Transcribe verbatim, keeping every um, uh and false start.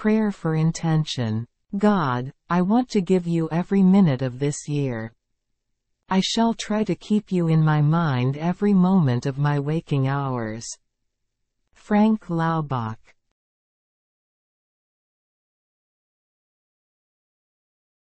Prayer for intention. God, I want to give you every minute of this year. I shall try to keep you in my mind every moment of my waking hours. Frank Laubach.